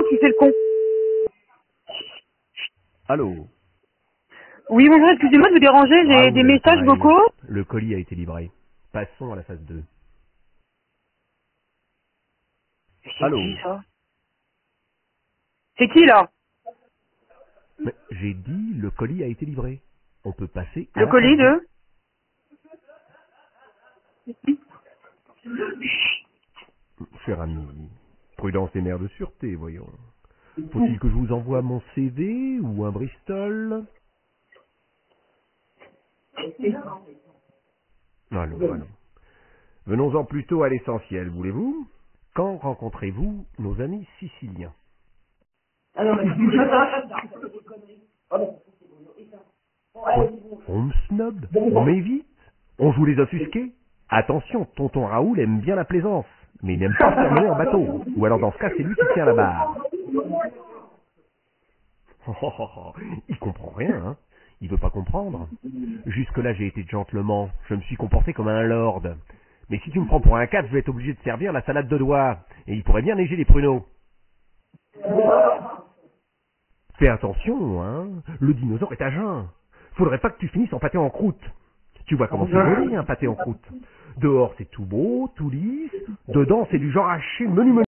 tu fais le con. Allô? Oui, bonjour, excusez-moi de vous déranger, j'ai Raoul, des messages l'appareil. vocaux. Le colis a été livré. Passons à la phase 2. C'est Allô? qui, ça? C'est qui, là? Mais j'ai dit le colis a été livré. On peut passer à Le la colis phase 2. de... Cher ami, prudence et mère de sûreté, voyons. Faut-il que je vous envoie mon CV ou un Bristol? Allons. Venons-en plutôt à l'essentiel, voulez-vous? Quand rencontrez-vous nos amis siciliens? On me snob? On m'évite? On joue les offusqués? Attention, tonton Raoul aime bien la plaisance, mais il n'aime pas se faire mener en bateau. Ou alors dans ce cas, c'est lui qui tient la barre. Il comprend rien, hein. Il veut pas comprendre. Jusque-là, j'ai été gentleman. Je me suis comporté comme un lord. Mais si tu me prends pour un cadre, je vais être obligé de servir la salade de doigts. Et il pourrait bien neiger les pruneaux. Fais attention, hein. Le dinosaure est à jeun. Faudrait pas que tu finisses en pâté en croûte. Tu vois comment c'est joli, un pâté en croûte. Dehors, c'est tout beau, tout lisse. Dedans, c'est du genre haché menu.